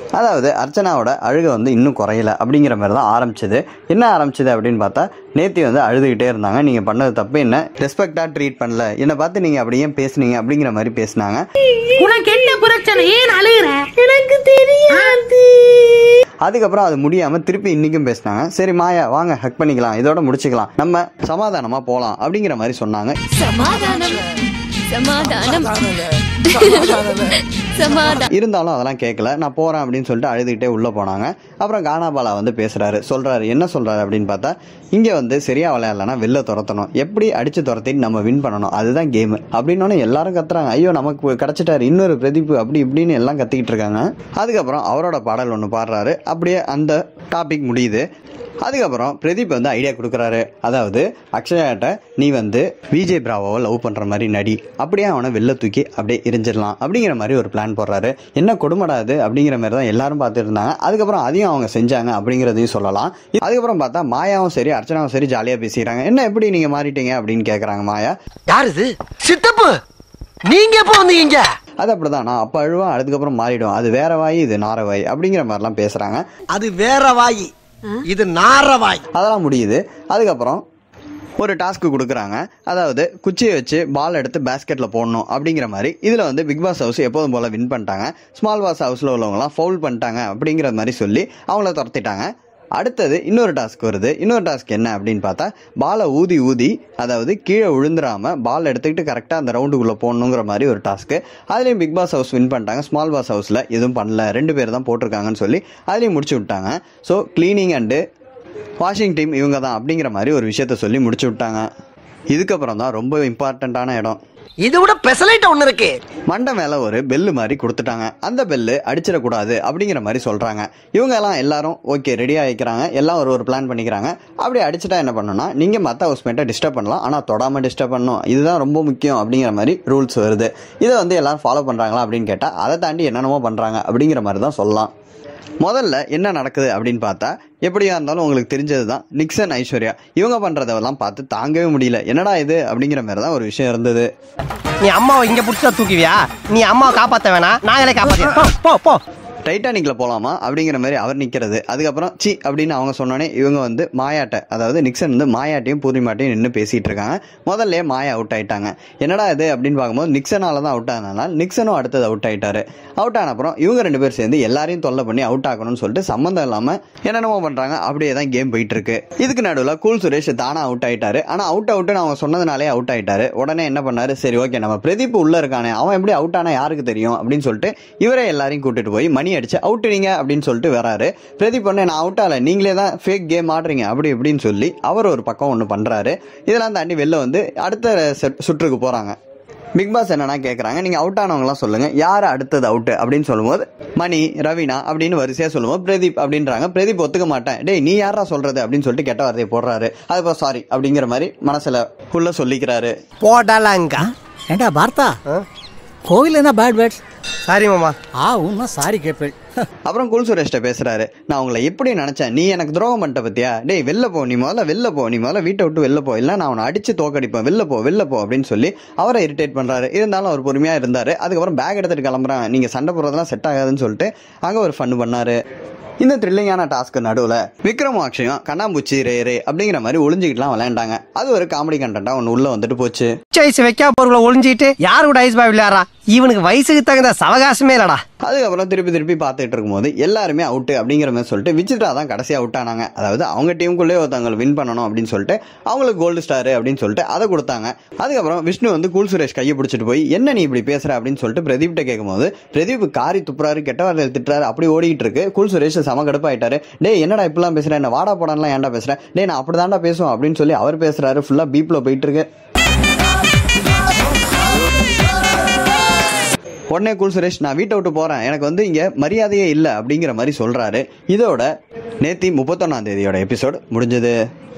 அதாவது அர்ச்சனாவோட அழுகை வந்து இன்னும் குறையல அப்படிங்கிற மாதிரி தான் ஆரம்பிச்சது. என்ன ஆரம்பிச்சது அப்படின்னு பார்த்தா, நேத்தி வந்து அழுதுகிட்டே இருந்தாங்க. நீங்கள் பண்ணது தப்பு, என்ன ரெஸ்பெக்டாக ட்ரீட் பண்ணல, என்னை பார்த்து நீங்கள் அப்படியே பேசுனீங்க அப்படிங்கிற மாதிரி பேசினாங்க. உனக்கு என்ன பிரச்சனை, ஏன் அழுகுற, எனக்கு தெரியாது. அதுக்கப்புறம் அது முடியாமல் திருப்பி இன்றைக்கும் பேசினாங்க. சரி மாயா வாங்க ஹக் பண்ணிக்கலாம், இதோட முடிச்சுக்கலாம், நம்ம சமாதானமாக போகலாம் அப்படிங்கிற மாதிரி சொன்னாங்க. இருந்தாலும் அதெல்லாம் கேட்கல. நான் போறேன் அப்படின்னு சொல்லிட்டு அழுதுகிட்டே உள்ள போனாங்க. அப்புறம் கானாபாலா வந்து பேசுறாரு, சொல்றாரு. என்ன சொல்றாரு அப்படின்னு பார்த்தா, இங்க வந்து சரியா விளையாடலன்னா வெளில துரத்தணும், எப்படி அடிச்சு துரத்திட்டு நம்ம வின் பண்ணணும், அதுதான் கேம் அப்படின்னு எல்லாரும் கத்துறாங்க. ஐயோ நமக்கு கிடைச்சிட்டாரு இன்னொரு பிரதீப் அப்படி இப்படின்னு எல்லாம் கத்திக்கிட்டு இருக்காங்க. அதுக்கப்புறம் அவரோட பாடல் ஒன்று பாடுறாரு. அப்படியே அந்த டாபிக் முடியுது. அதுக்கப்புறம் பிரதீப் வந்து ஐடியா கொடுக்குறாரு. அதாவது அக்ஷயாட்ட நீ வந்து விஜய் பிராவோவை லவ் பண்ணுற மாதிரி நடி, அப்படியே அவனை வெளில தூக்கி அப்படியே எரிஞ்சிடலாம் அப்படிங்கிற மாதிரி ஒரு பிளான் போடுறாரு. என்ன கொடுமடாது அப்படிங்கிற மாதிரி தான் எல்லாரும் பார்த்துட்டு இருந்தாங்க. அதுக்கப்புறம் அதையும் அவங்க செஞ்சாங்க அப்படிங்கிறதையும் சொல்லலாம். அதுக்கப்புறம் பார்த்தா மாயாவும் சரி அர்ச்சனாவும் சரி ஜாலியாக பேசிக்கிறாங்க. என்ன எப்படி நீங்கள் மாறிட்டீங்க அப்படின்னு கேட்குறாங்க மாயா. யார் இது சித்தப்பு, நீங்க எப்போ வந்தீங்க? அது அப்படிதான், நான் அப்போ அழுவேன், அதுக்கப்புறம் மாறிடும், அது வேற வாய் இது நார வாய் அப்படிங்கிற மாதிரிலாம் பேசுகிறாங்க. அது வேற வாய், இது நாரவாய். அதெல்லாம் முடியுது. அதுக்கப்புறம் ஒரு டாஸ்க்கு கொடுக்குறாங்க. அதாவது குச்சியை வச்சு பால் எடுத்து பேஸ்கெட்டில் போடணும் அப்படிங்கிற மாதிரி. இதில் வந்து பிக் பாஸ் ஹவுஸ் எப்போதும் போல் வின் பண்ணிட்டாங்க. ஸ்மால் பாஸ் ஹவுஸில் உள்ளவங்களாம் ஃபவுல் பண்ணிட்டாங்க அப்படிங்கிற மாதிரி சொல்லி அவங்கள துரத்திட்டாங்க. அடுத்தது இன்னொரு டாஸ்க் வருது. இன்னொரு டாஸ்க் என்ன அப்படின்னு பார்த்தா, பாலை ஊதி அதாவது கீழே விழுந்துடாமல் பால் எடுத்துக்கிட்டு கரெக்டாக அந்த ரவுண்டுக்குள்ளே போடணுங்கிற மாதிரி ஒரு டாஸ்க்கு. அதுலேயும் பிக் பாஸ் ஹவுஸ் வின் பண்ணிட்டாங்க. ஸ்மால் பாஸ் ஹவுஸில் எதுவும் பண்ணல, 2 பேர் தான் போட்டிருக்காங்கன்னு சொல்லி அதுலேயும் முடிச்சு விட்டாங்க. So cleaning and washing team இவங்க தான் அப்படிங்கிற மாதிரி ஒரு விஷயத்த சொல்லி முடிச்சு விட்டாங்க. இதுக்கப்புறம் தான் ரொம்ப இம்பார்ட்டண்ட்டான இடம். இது விட பெசலைட் ஒன்று இருக்கு. மண்டை மேலே ஒரு பெல்லு மாதிரி கொடுத்துட்டாங்க. அந்த பெல்லு அடிச்சிடக்கூடாது அப்படிங்கிற மாதிரி சொல்கிறாங்க. இவங்க எல்லாம் எல்லாரும் ஓகே ரெடியாக வைக்கிறாங்க. எல்லாம் ஒரு பிளான் பண்ணிக்கிறாங்க. அப்படி அடிச்சுட்டா என்ன பண்ணணும்னா, நீங்கள் மற்ற ஹவுஸ்மேட்டை டிஸ்டர்ப் பண்ணலாம், ஆனால் தொடாமல் டிஸ்டர்ப் பண்ணணும், இதுதான் ரொம்ப முக்கியம் அப்படிங்கிற மாதிரி ரூல்ஸ் வருது. இதை வந்து எல்லாரும் ஃபாலோ பண்ணுறாங்களா அப்படின்னு கேட்டால் அதை தாண்டி என்னென்னமோ பண்ணுறாங்க அப்படிங்கிற மாதிரி தான் சொல்லலாம். முதல்ல என்ன நடக்குது அப்படின்னு பார்த்தா, எப்படியா இருந்தாலும் உங்களுக்கு தெரிஞ்சது தான், நிக்சன் ஐஸ்வர்யா இவங்க பண்ணுறதெல்லாம் பார்த்து தாங்கவே முடியல. என்னடா இது அப்படிங்கிற மாதிரி தான் ஒரு விஷயம் இருந்தது. நீ அம்மாவை இங்கே பிடிச்சா தூக்குவியா? நீ அம்மாவை காப்பாற்ற வேணாம், நாங்களே காப்பாற்ற போ போ. டைட்டானிக்கில் போகலாமா அப்படிங்கிற மாதிரி அவர் நிற்கிறது. அதுக்கப்புறம் சி அப்படின்னு அவங்க சொன்னோன்னே இவங்க வந்து மாயாட்டை, அதாவது நிக்சன் வந்து மாயாட்டையும் பூர்ணிமாட்டையும் நின்று பேசிகிட்டு இருக்காங்க. முதல்ல மாயா அவுட் ஆகிட்டாங்க. என்னடா இது அப்படின்னு பார்க்கும்போது நிக்சனால தான் அவுட் ஆனதுனால நிக்சனும் அடுத்தது அவுட் ஆகிட்டாரு. அவுட் ஆன அப்புறம் இவங்க 2 பேர் சேர்ந்து எல்லாரையும் தொல்லை பண்ணி அவுட் ஆகணும்னு சொல்லிட்டு சம்மந்தம் இல்லாமல் என்னென்னமோ பண்ணுறாங்க. அப்படியே தான் கேம் போயிட்டு இருக்கு. இதுக்கு நடுவில் கூல் சுரேஷ் தானா அவுட் ஆகிட்டாரு. ஆனால் அவுட்டுன்னு அவங்க சொன்னதுனாலே அவுட் ஆகிட்டாரு. உடனே என்ன பண்ணாரு, சரி ஓகே நம்ம பிரதீப் உள்ள இருக்கானே, அவன் எப்படி அவுட் ஆனா யாருக்கு தெரியும் அப்படின்னு சொல்லிட்டு இவரே எல்லாரையும் கூட்டிட்டு போய் மணி அடிச்சு அவுட்டுறீங்க அப்படின்னு சொல்லிட்டு வராரு. பிரதீப் பண்ண நான் அவுட் ஆகல, நீங்களே தான் ஃபேக் கேம் ஆடுறீங்க அப்படி இப்படின்னு சொல்லி அவர் ஒரு பக்கம் ஒன்று பண்றாரு. இதெல்லாம் தாண்டி வெளில வந்து அடுத்த சுற்றுக்கு போறாங்க. பிக் பாஸ் என்னன்னா கேட்குறாங்க, நீங்கள் அவுட் ஆனவங்களாம் சொல்லுங்கள், யார் அடுத்தது அவுட்டு அப்படின்னு சொல்லும்போது மணி ரவீனா அப்படின்னு வரிசையாக சொல்லுவோம். பிரதீப் அப்படின்றாங்க. பிரதீப் ஒத்துக்க மாட்டேன், டேய் நீ யாரா சொல்கிறது அப்படின்னு சொல்லிட்டு கெட்ட வார்த்தையை போடுறாரு. அதுக்கப்புறம் சாரி அப்படிங்கிற மாதிரி மனசில் உள்ள சொல்லிக்கிறாரு. போடலாங்க ஏண்டா பார்த்தா கோவில் என்ன பேட் வேர்ட்ஸ். சாரி மாமா. உன்னா சாரி கேட்பேன். அப்புறம் குல் சுரேஷ்ட பேசுறாரு. நான் உங்களை எப்படி நினைச்சேன், நீ எனக்கு துரோகம் பண்ணிட்ட பத்தியா, டேய் வெளில போ, நீ முதல்ல வீட்டை விட்டு வெளில போ, இல்லை நான் அவனை அடிச்சு தோக்கடிப்பேன், வெளில போ அப்படின்னு சொல்லி அவரை இரிட்டேட் பண்றாரு. இருந்தாலும் அவர் பொறுமையா இருந்தாரு. அதுக்கப்புறம் பேக் எடுத்துட்டு கிளம்புறேன், நீங்க சண்டை போடுறதெல்லாம் செட் ஆகாதுன்னு சொல்லிட்டு அங்க ஒரு ஃபன் பண்ணாரு. இந்த த்ரில்லிங்கான டாஸ்க்கு நடுவில் விக்ரமும் அக்ஷயும் கண்ணாம்பூச்சி ரே அப்படிங்கிற மாதிரி ஒளிஞ்சிக்கிட்டுலாம் விளையாண்டாங்க. அது ஒரு காமெடி கண்டென்ட்டா ஒன்று உள்ள வந்துட்டு போச்சு. ஐஸ் வைக்கா பொருளை ஒளிஞ்சிட்டு யாரு கூட ஐஸ் பாய் விளையாடுறா, இவனுக்கு வயசுக்கு தகுந்த சவகாசமே இல்லடா. அதுக்கப்புறம் திருப்பி பார்த்துட்டு இருக்கும்போது எல்லாருமே அவுட்டு அப்படிங்கிற மாதிரி சொல்லிட்டு விசித்ரா தான் கடைசியாக அவுட் ஆனாங்க. அதாவது அவங்க டீமுக்குள்ளே ஒருத்தவங்க வின் பண்ணணும் அப்படின்னு சொல்லிட்டு அவங்களுக்கு கோல்டு ஸ்டார் அப்படின்னு சொல்லிட்டு அதை கொடுத்தாங்க. அதுக்கப்புறம் விஷ்ணு வந்து கூல் சுரேஷ் கையை பிடிச்சிட்டு போய் என்ன நீ இப்படி பேசுற அப்படின்னு சொல்லிட்டு பிரதீப்கிட்ட கேட்கும்போது பிரதீப் காரி துப்புறாரு, கெட்ட வார்த்தை திட்டுறாரு, அப்படி ஓடிட்டு இருக்கு. கூல் சுரேஷ் செம கடுப்பாயிட்டாரு. டே என்னடா இப்படிலாம் பேசுறேன், என்ன வாடா போடான்லாம் ஏன்டா பேசுறேன், டே நான் அப்படி தாண்டா பேசுவோம் அப்படின்னு சொல்லி அவர் பேசுறாரு. ஃபுல்லா பீப்ல போயிட்டு இருக்கு. உடனே கூல் சுரேஷ் நான் வீட்டை விட்டு போறேன், எனக்கு வந்து இங்க மரியாதையே இல்லை அப்படிங்கிற மாதிரி சொல்றாரு. இதோட நேத்தி 31ஆம் தேதியோட எபிசோட் முடிஞ்சது.